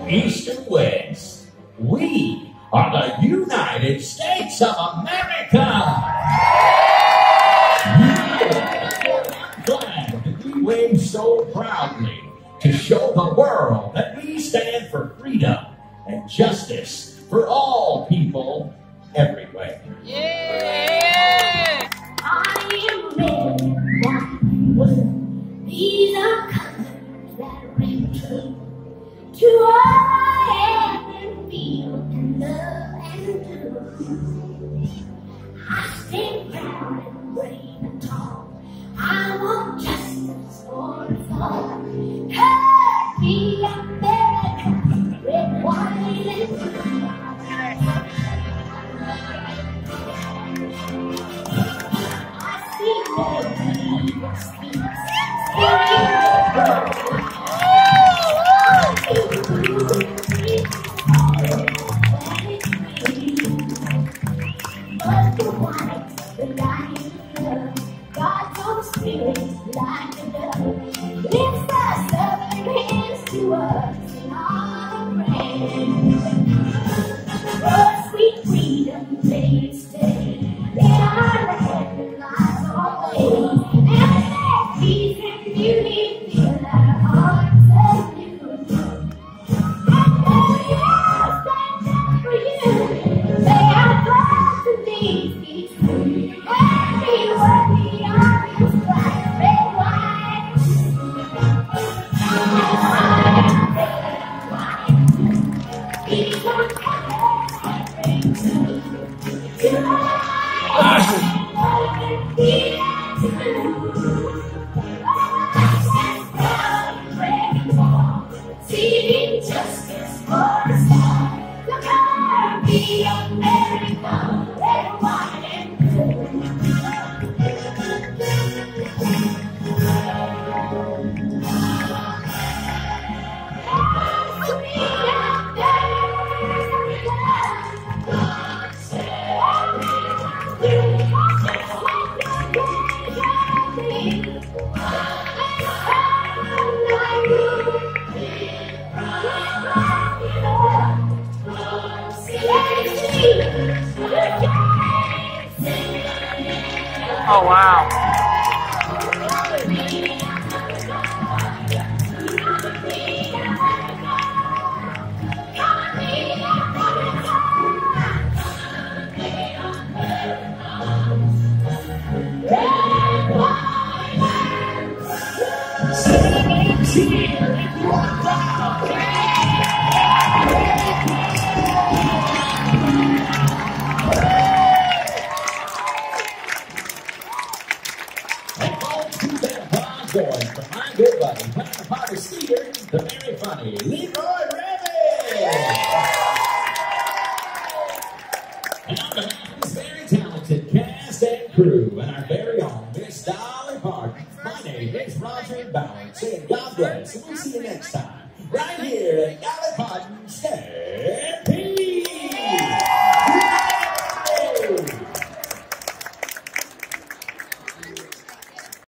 east and west. We are the United States of America. I'm glad that we wave so proudly to show the world that we stand for freedom and justice for all people everywhere. Yeah! I am red, white, blue. These are colors that ring true to all I am and feel and love and do. I stand proud and brave and tall. I want justice for us all. Happy America, red, white, and blue. I see red leaves, but the white, the light, God's own spirit, like a dove, lifts us up and hands to us in all praise. For sweet freedom, day to day, in our land and lives always, and let peace and beauty fill our hearts anew. And may I stand up for you, may our thoughts and deeds be true, and be worthy of His flag, red, white, these are colors that ring true to life, and fear to seeking justice for us all. The color be America, red, white, and blue. Oh, wow. From my good buddy, Dolly Partons Stampede, the very funny Leroy Rabbit. And on behalf of this very talented cast and crew and our very own Miss Dolly Partons, my name is Roger Ballard, saying God bless, and we'll see you next time, right here at Dolly